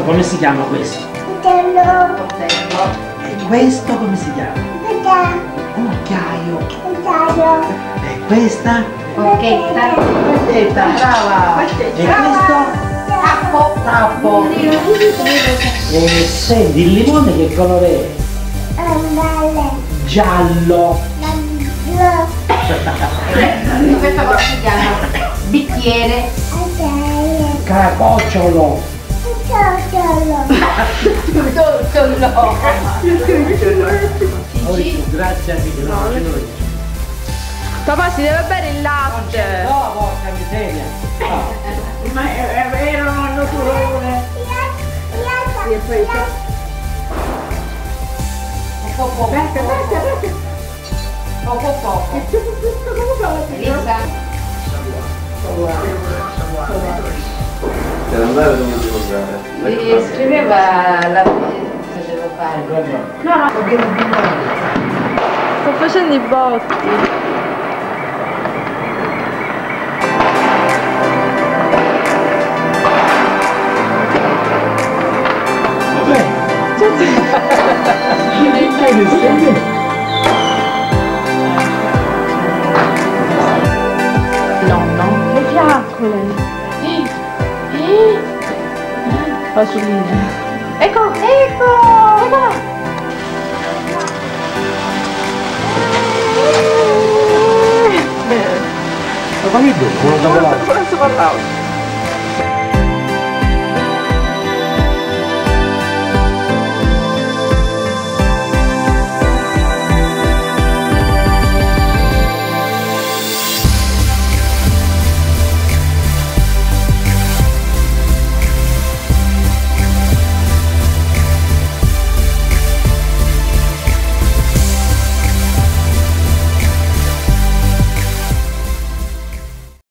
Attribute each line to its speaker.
Speaker 1: come si chiama questo?
Speaker 2: Coltello.
Speaker 1: E questo come si chiama? Un occhiaio. E questa?
Speaker 2: Forchetta.
Speaker 1: Forchetta, brava! E questo? Tappo! E senti, il limone che colore è? Giallo!
Speaker 2: Questo cosa si chiama? Bicchiere.
Speaker 1: Caracocciolo! Grazie a Dio!
Speaker 3: Papà si deve bere il latte.
Speaker 1: No, porca miseria!
Speaker 4: Ma erano naturale.
Speaker 2: Poco. Elisa.
Speaker 5: Per andare dove devo andare?
Speaker 2: Scriveva la cosa devo fare. No,
Speaker 3: Sto facendo i botti. Nonno, le fiaccole. Fasuline. Ecco! Eccola!
Speaker 1: Ma che dove?
Speaker 3: Non so parlare.